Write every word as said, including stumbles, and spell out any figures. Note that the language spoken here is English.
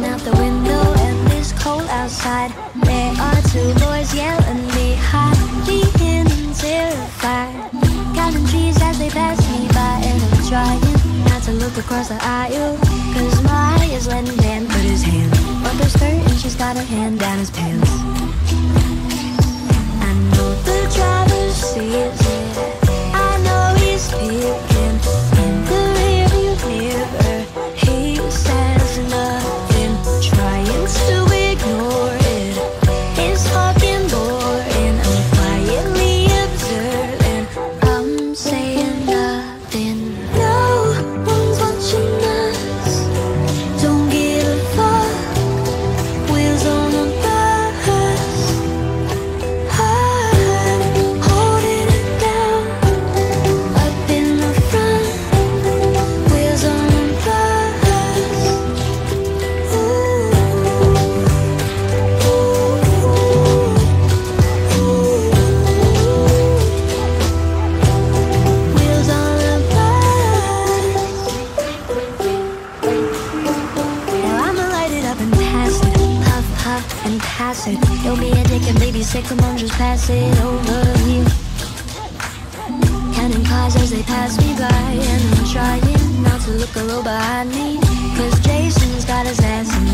out the window and it's cold outside. There are two boys yelling behind me and terrified, counting trees as they pass me by, and I'm trying not to look across the aisle, cause my eye is letting Dan put his hand up her skirt and she's got her hand down his pants. I know the driver sees it, I know he's peeking in the rearview mirror. He says nothing, trying to ignore it. It's fucking boring, I'm quietly observing. I'm saying nothing. No one's watching us, don't give a fuck. Wheels on a bus, I'm holding it down. Up in the front, wheels on a bus. Ooh, wheels on a bus. Now I'ma light it up and pass it, puff, puff, and pass it. Don't be a dick and baby sick, come on, just pass it over here. Counting cars as they pass me by, and I'm trying not to look a little behind me, cause Jason's got his ass in